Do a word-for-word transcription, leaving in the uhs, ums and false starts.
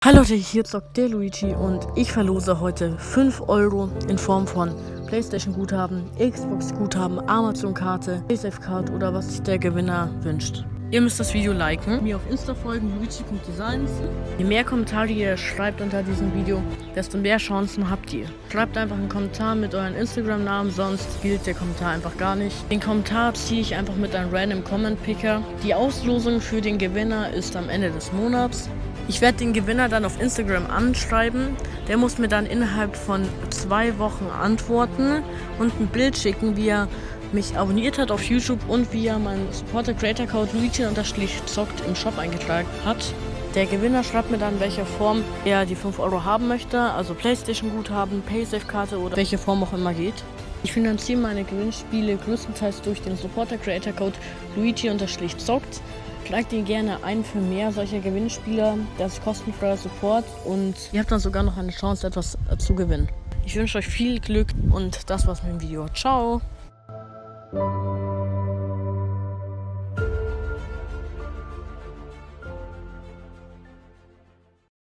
Hallo Leute, hier zockt der Luigi und ich verlose heute fünf Euro in Form von PlayStation-Guthaben, Xbox-Guthaben, Amazon-Karte, PaySafe-Card oder was sich der Gewinner wünscht. Ihr müsst das Video liken, mir auf Insta folgen, luigi punkt designs. Je mehr Kommentare ihr schreibt unter diesem Video, desto mehr Chancen habt ihr. Schreibt einfach einen Kommentar mit euren Instagram-Namen, sonst gilt der Kommentar einfach gar nicht. Den Kommentar ziehe ich einfach mit einem Random Comment Picker. Die Auslosung für den Gewinner ist am Ende des Monats. Ich werde den Gewinner dann auf Instagram anschreiben. Der muss mir dann innerhalb von zwei Wochen antworten und ein Bild schicken, wie er mich abonniert hat auf YouTube und wie er meinen Supporter Creator Code Luigi-zockt im Shop eingetragen hat. Der Gewinner schreibt mir dann, welcher Form er die fünf Euro haben möchte, also PlayStation-Guthaben, PaySafe-Karte oder welche Form auch immer geht. Ich finanziere meine Gewinnspiele größtenteils durch den Supporter Creator Code Luigi-zockt. Tragt ihn gerne ein für mehr solcher Gewinnspiele. Das ist kostenfreier Support und ihr habt dann sogar noch eine Chance, etwas zu gewinnen. Ich wünsche euch viel Glück und das war's mit dem Video. Ciao!